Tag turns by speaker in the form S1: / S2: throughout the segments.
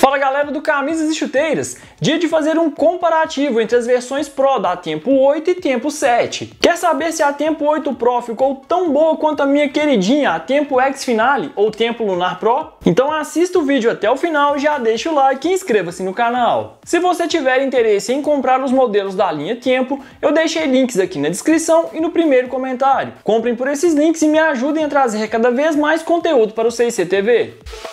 S1: Fala galera do Camisas e Chuteiras, dia de fazer um comparativo entre as versões Pro da Tempo 8 e Tempo 7. Quer saber se a Tempo 8 Pro ficou tão boa quanto a minha queridinha, a Tempo X Finale ou Tempo Lunar Pro? Então assista o vídeo até o final, já deixa o like e inscreva-se no canal. Se você tiver interesse em comprar os modelos da linha Tempo, eu deixei links aqui na descrição e no primeiro comentário. Comprem por esses links e me ajudem a trazer cada vez mais conteúdo para o 6C TV.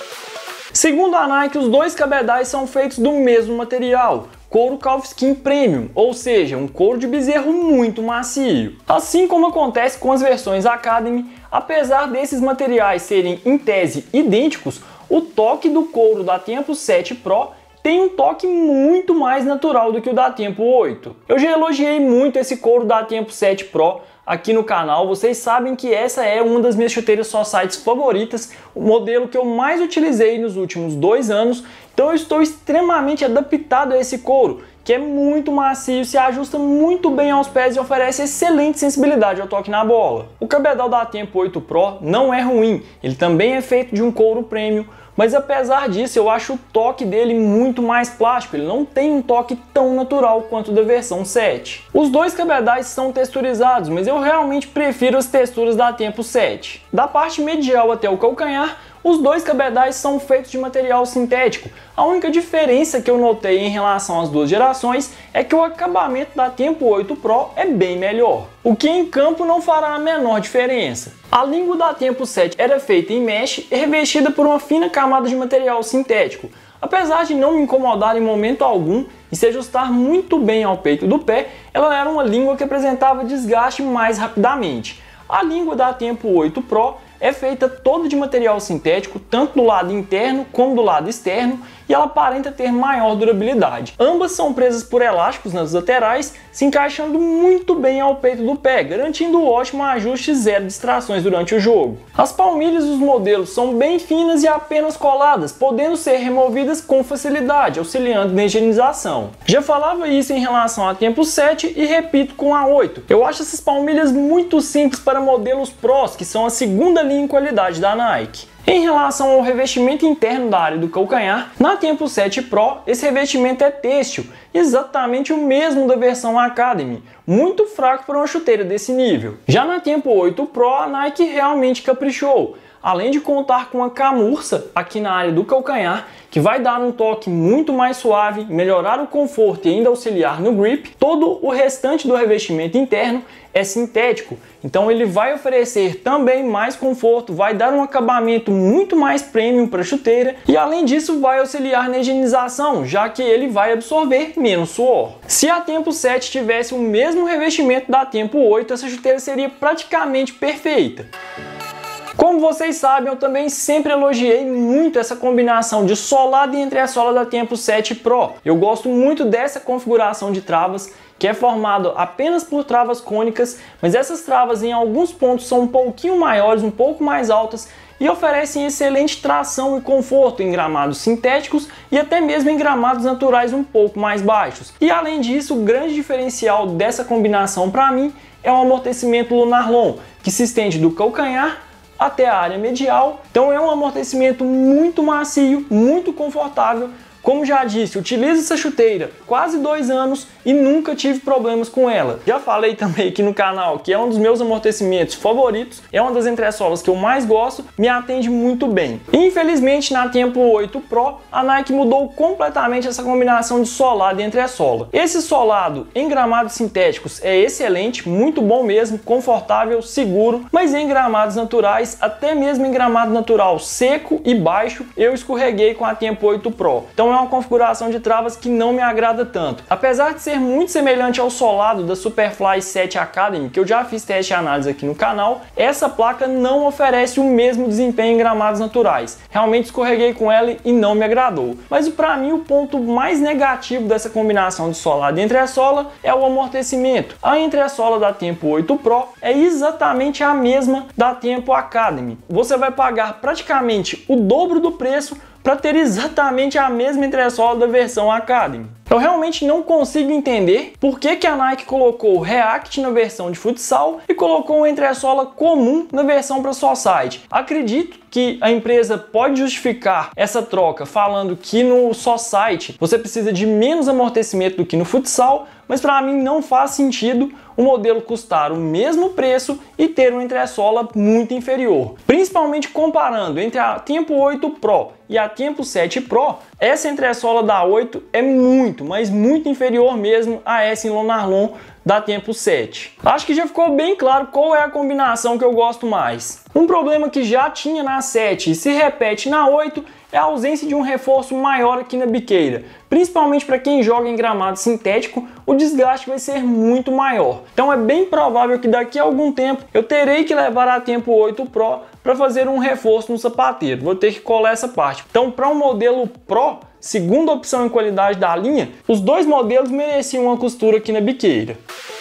S1: Segundo a Nike, os dois cabedais são feitos do mesmo material, couro Calfskin Premium, ou seja, um couro de bezerro muito macio. Assim como acontece com as versões Academy, apesar desses materiais serem em tese idênticos, o toque do couro da Tempo 7 Pro tem um toque muito mais natural do que o da Tempo 8. Eu já elogiei muito esse couro da Tempo 7 Pro aqui no canal, vocês sabem que essa é uma das minhas chuteiras Societies favoritas, o modelo que eu mais utilizei nos últimos 2 anos, então eu estou extremamente adaptado a esse couro, que é muito macio, se ajusta muito bem aos pés e oferece excelente sensibilidade ao toque na bola. O cabedal da Tempo 8 Pro não é ruim, ele também é feito de um couro premium, mas apesar disso eu acho o toque dele muito mais plástico, ele não tem um toque tão natural quanto o da versão 7. Os dois cabedais são texturizados, mas eu realmente prefiro as texturas da Tempo 7. Da parte medial até o calcanhar, os dois cabedais são feitos de material sintético. A única diferença que eu notei em relação às duas gerações é que o acabamento da Tempo 8 Pro é bem melhor, o que em campo não fará a menor diferença. A língua da Tempo 7 era feita em mesh e revestida por uma fina camada de material sintético. Apesar de não me incomodar em momento algum e se ajustar muito bem ao peito do pé, ela era uma língua que apresentava desgaste mais rapidamente. A língua da Tempo 8 Pro é feita toda de material sintético, tanto do lado interno como do lado externo, e ela aparenta ter maior durabilidade. Ambas são presas por elásticos nas laterais, se encaixando muito bem ao peito do pé, garantindo um ótimo ajuste e zero distrações durante o jogo. As palmilhas dos modelos são bem finas e apenas coladas, podendo ser removidas com facilidade, auxiliando na higienização. Já falava isso em relação à Tempo 7 e repito com a 8. Eu acho essas palmilhas muito simples para modelos Pros, que são a segunda linha em qualidade da Nike. Em relação ao revestimento interno da área do calcanhar, na Tempo 7 Pro esse revestimento é têxtil, exatamente o mesmo da versão Academy, muito fraco para uma chuteira desse nível. Já na Tempo 8 Pro a Nike realmente caprichou, além de contar com uma camurça aqui na área do calcanhar, que vai dar um toque muito mais suave, melhorar o conforto e ainda auxiliar no grip. Todo o restante do revestimento interno é sintético, então ele vai oferecer também mais conforto, vai dar um acabamento muito mais premium para a chuteira e além disso vai auxiliar na higienização, já que ele vai absorver menos suor. Se a Tempo 7 tivesse o mesmo revestimento da Tempo 8, essa chuteira seria praticamente perfeita. Como vocês sabem, eu também sempre elogiei muito essa combinação de solado e entressola da Tempo 7 Pro. Eu gosto muito dessa configuração de travas, que é formado apenas por travas cônicas, mas essas travas em alguns pontos são um pouquinho maiores, um pouco mais altas e oferecem excelente tração e conforto em gramados sintéticos e até mesmo em gramados naturais um pouco mais baixos. E além disso, o grande diferencial dessa combinação para mim é o amortecimento Lunar Long, que se estende do calcanhar até a área medial, então é um amortecimento muito macio, muito confortável. Como já disse, utilizo essa chuteira quase 2 anos e nunca tive problemas com ela. Já falei também aqui no canal que é um dos meus amortecimentos favoritos, é uma das entressolas que eu mais gosto, me atende muito bem. Infelizmente na Tempo 8 Pro a Nike mudou completamente essa combinação de solado e entressola. Esse solado em gramados sintéticos é excelente, muito bom mesmo, confortável, seguro, mas em gramados naturais, até mesmo em gramado natural seco e baixo, eu escorreguei com a Tempo 8 Pro. Então é uma configuração de travas que não me agrada tanto. Apesar de ser muito semelhante ao solado da Superfly 7 Academy, que eu já fiz teste e análise aqui no canal, essa placa não oferece o mesmo desempenho em gramados naturais. Realmente escorreguei com ela e não me agradou. Mas para mim o ponto mais negativo dessa combinação de solado e entressola é o amortecimento. A entressola da Tempo 8 Pro é exatamente a mesma da Tempo Academy. Você vai pagar praticamente o dobro do preço para ter exatamente a mesma entressola da versão Academy. Eu realmente não consigo entender por que a Nike colocou o React na versão de futsal e colocou o entressola comum na versão para Society. Acredito que a empresa pode justificar essa troca falando que no Society você precisa de menos amortecimento do que no futsal, mas para mim não faz sentido o modelo custar o mesmo preço e ter um entressola muito inferior. Principalmente comparando entre a Tempo 8 Pro e a Tempo 7 Pro, essa entressola da 8 é muito, mas muito inferior mesmo a essa em Lonarlon da Tempo 7. Acho que já ficou bem claro qual é a combinação que eu gosto mais. Um problema que já tinha na 7 e se repete na 8 é a ausência de um reforço maior aqui na biqueira. Principalmente para quem joga em gramado sintético, o desgaste vai ser muito maior. Então é bem provável que daqui a algum tempo eu terei que levar a Tempo 8 Pro para fazer um reforço no sapateiro. Vou ter que colar essa parte. Então, para um modelo Pro, segunda opção em qualidade da linha, os dois modelos mereciam uma costura aqui na biqueira.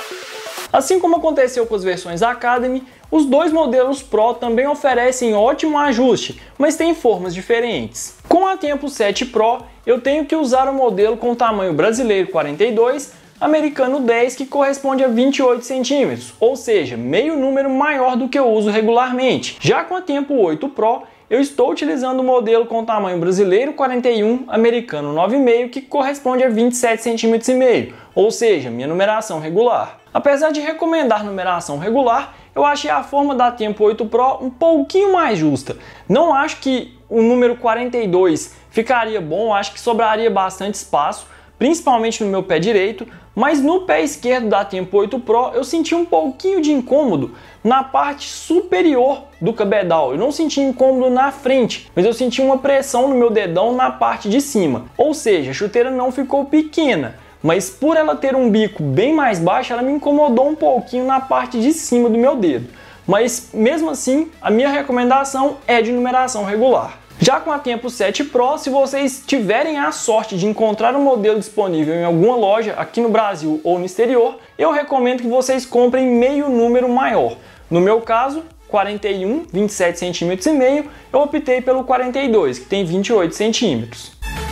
S1: Assim como aconteceu com as versões Academy, os dois modelos Pro também oferecem ótimo ajuste, mas têm formas diferentes. Com a Tempo 7 Pro, eu tenho que usar o modelo com tamanho brasileiro 42, americano 10, que corresponde a 28 centímetros, ou seja, meio número maior do que eu uso regularmente. Já com a Tempo 8 Pro, eu estou utilizando o modelo com tamanho brasileiro 41, americano 9,5, que corresponde a 27 centímetros e meio, ou seja, minha numeração regular. Apesar de recomendar numeração regular, eu achei a forma da Tempo 8 Pro um pouquinho mais justa. Não acho que o número 42 ficaria bom, acho que sobraria bastante espaço, principalmente no meu pé direito, mas no pé esquerdo da Tempo 8 Pro eu senti um pouquinho de incômodo na parte superior do cabedal. Eu não senti incômodo na frente, mas eu senti uma pressão no meu dedão na parte de cima. Ou seja, a chuteira não ficou pequena, mas por ela ter um bico bem mais baixo, ela me incomodou um pouquinho na parte de cima do meu dedo. Mas mesmo assim, a minha recomendação é de numeração regular. Já com a Tempo 7 Pro, se vocês tiverem a sorte de encontrar um modelo disponível em alguma loja aqui no Brasil ou no exterior, eu recomendo que vocês comprem meio número maior. No meu caso, 41, 27 centímetros e meio, eu optei pelo 42, que tem 28 centímetros.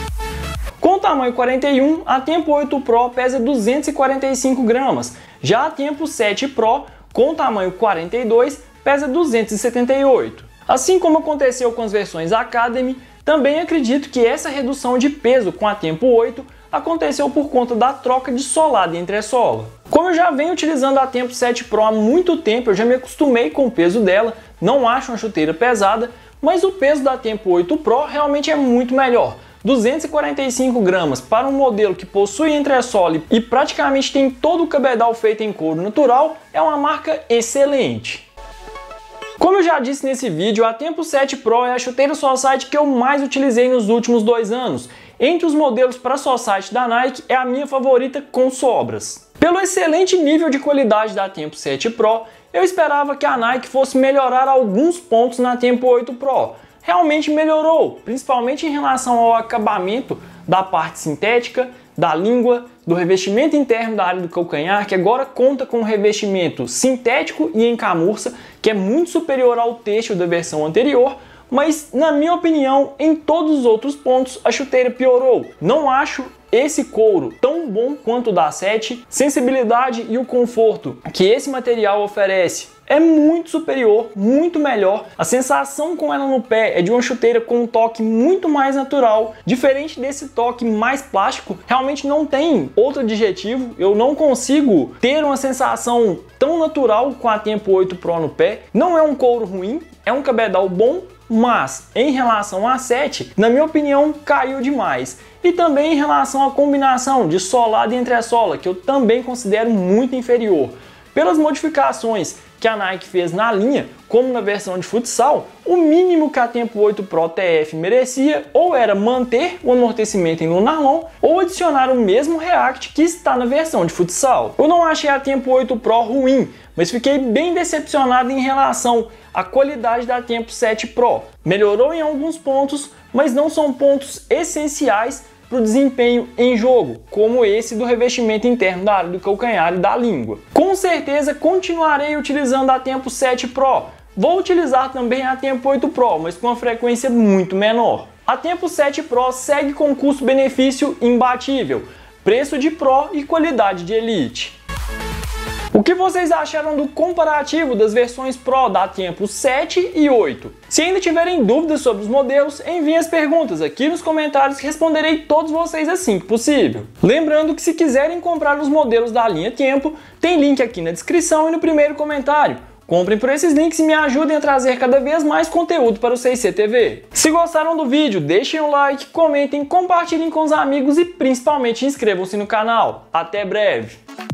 S1: Com o tamanho 41, a Tempo 8 Pro pesa 245 gramas, já a Tempo 7 Pro, com o tamanho 42, pesa 278. Assim como aconteceu com as versões Academy, também acredito que essa redução de peso com a Tempo 8 aconteceu por conta da troca de solado e entressola. Como eu já venho utilizando a Tempo 7 Pro há muito tempo, eu já me acostumei com o peso dela, não acho uma chuteira pesada, mas o peso da Tempo 8 Pro realmente é muito melhor. 245 gramas para um modelo que possui entressola e praticamente tem todo o cabedal feito em couro natural é uma marca excelente. Como eu já disse nesse vídeo, a Tempo 7 Pro é a chuteira Society que eu mais utilizei nos últimos 2 anos. Entre os modelos para Society da Nike, é a minha favorita com sobras. Pelo excelente nível de qualidade da Tempo 7 Pro, eu esperava que a Nike fosse melhorar alguns pontos na Tempo 8 Pro. Realmente melhorou, principalmente em relação ao acabamento da parte sintética, da língua, do revestimento interno da área do calcanhar, que agora conta com um revestimento sintético e em camurça, que é muito superior ao têxtil da versão anterior, mas na minha opinião, em todos os outros pontos, a chuteira piorou. Não acho esse couro tão bom quanto o da 7, sensibilidade e o conforto que esse material oferece é muito superior, muito melhor. A sensação com ela no pé é de uma chuteira com um toque muito mais natural, diferente desse toque mais plástico. Realmente não tem outro adjetivo, eu não consigo ter uma sensação tão natural com a Tempo 8 Pro no pé. Não é um couro ruim, é um cabedal bom, mas em relação à 7, na minha opinião, caiu demais. E também em relação à combinação de solado e entressola, que eu também considero muito inferior. Pelas modificações que a Nike fez na linha, como na versão de futsal, o mínimo que a Tempo 8 Pro TF merecia ou era manter o amortecimento em Lunarlon ou adicionar o mesmo React que está na versão de futsal. Eu não achei a Tempo 8 Pro ruim, mas fiquei bem decepcionado em relação à qualidade da Tempo 7 Pro. Melhorou em alguns pontos, mas não são pontos essenciais para o desempenho em jogo, como esse do revestimento interno da área do calcanhar e da língua. Com certeza continuarei utilizando a Tempo 7 Pro. Vou utilizar também a Tempo 8 Pro, mas com uma frequência muito menor. A Tempo 7 Pro segue com custo-benefício imbatível. preço de Pro e qualidade de Elite. O que vocês acharam do comparativo das versões Pro da Tempo 7 e 8? Se ainda tiverem dúvidas sobre os modelos, enviem as perguntas aqui nos comentários que responderei todos vocês assim que possível. Lembrando que se quiserem comprar os modelos da linha Tempo, tem link aqui na descrição e no primeiro comentário. Comprem por esses links e me ajudem a trazer cada vez mais conteúdo para o 6C TV. Se gostaram do vídeo, deixem um like, comentem, compartilhem com os amigos e principalmente inscrevam-se no canal. Até breve!